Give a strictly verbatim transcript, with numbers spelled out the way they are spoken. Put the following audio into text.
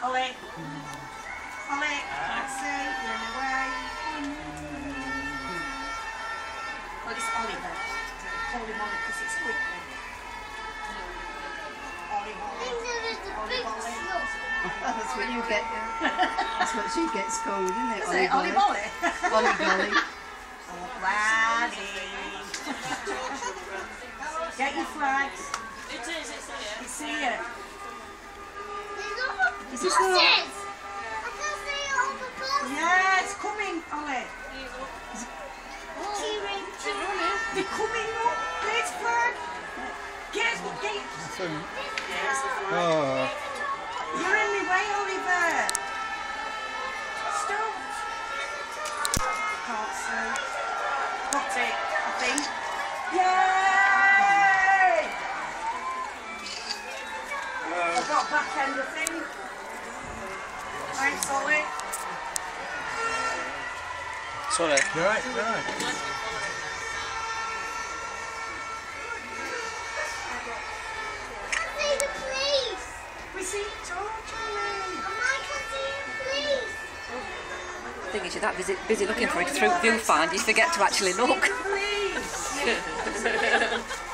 Ollie. Ollie, let's see, you're in the way. Well, it's Oliver. Call him Ollie because it's quick. Ollie, Ollie. Ollie, Ollie. That's what you get. That's what she gets called, isn't it? Is it Ollie Molly? Ollie Golly. Oh, laddie. Get your flags. It is, it's here. It's here. Is this the... Yeah, it's coming, Ollie. They're coming up. Get flag. Get, get. Oh. You're in my way, Oliver. Stop. Can't see. Got it, I think. Yay! I've got back end, I think. Thanks, Ollie. Sorry. You're right, you're right. We see Georgie. The thing is, you're that busy, busy looking for it through viewfinder, you forget to actually look. Please.